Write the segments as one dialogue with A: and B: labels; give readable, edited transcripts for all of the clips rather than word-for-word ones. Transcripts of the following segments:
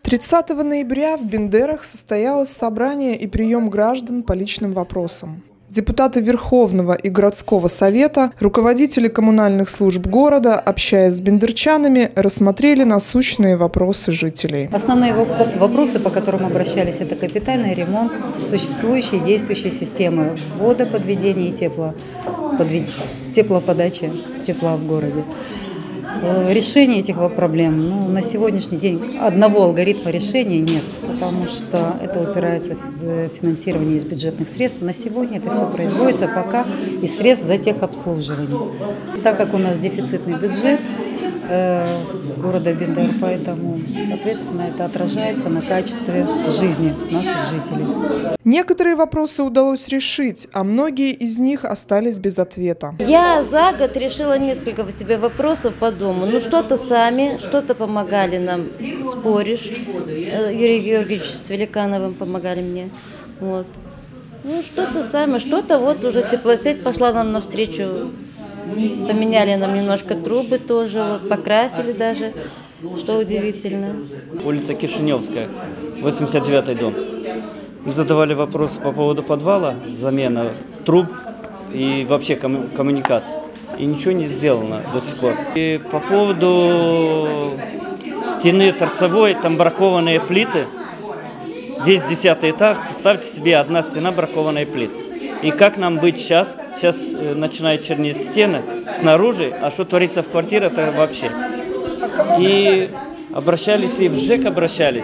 A: 30 ноября в Бендерах состоялось собрание и прием граждан по личным вопросам. Депутаты Верховного и городского совета, руководители коммунальных служб города, общаясь с бендерчанами, рассмотрели насущные вопросы жителей.
B: Основные вопросы, по которым обращались, это капитальный ремонт существующей и действующей системы водоподведения и теплоподачи тепла в городе. Решение этих проблем, на сегодняшний день одного алгоритма решения нет, потому что это упирается в финансирование из бюджетных средств. На сегодня это все производится пока из средств за техобслуживание. Так как у нас дефицитный бюджет города Бендер, поэтому, соответственно, это отражается на качестве жизни наших жителей.
A: Некоторые вопросы удалось решить, а многие из них остались без ответа.
C: Я за год решила несколько себе вопросов по дому. Что-то сами, что-то помогали нам, споришь. Юрий Георгиевич с Великановым помогали мне. Что-то сами, что-то уже теплосеть пошла нам навстречу. Поменяли нам немножко трубы тоже, покрасили даже, что удивительно.
D: Улица Кишиневская, 89-й дом. Мы задавали вопрос по поводу подвала, замена труб и вообще коммуникаций. И ничего не сделано до сих пор. И по поводу стены торцевой, там бракованные плиты. Весь 10-й этаж, представьте себе, одна стена бракованные плиты. И как нам быть сейчас? Сейчас начинают чернеть стены снаружи, а что творится в квартире, это вообще. И обращались, и в ЖЭК обращались,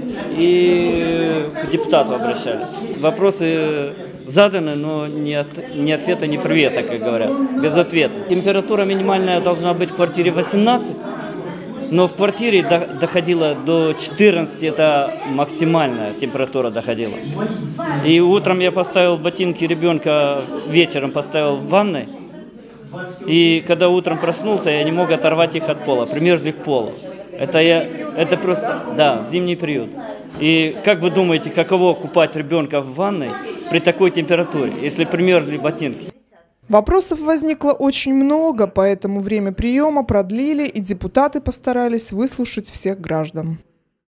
D: и к депутату обращались. Вопросы заданы, но ни ответа, ни привета, как говорят, без ответа. Температура минимальная должна быть в квартире 18, но в квартире доходила до 14, это максимальная температура доходила. И утром я поставил ботинки ребенка, вечером поставил в ванной. И когда утром проснулся, я не мог оторвать их от пола, примерзли к полу. Это просто, да, в зимний период. И как вы думаете, каково купать ребенка в ванной при такой температуре, если примерзли ботинки?
A: Вопросов возникло очень много, поэтому время приема продлили, и депутаты постарались выслушать всех граждан.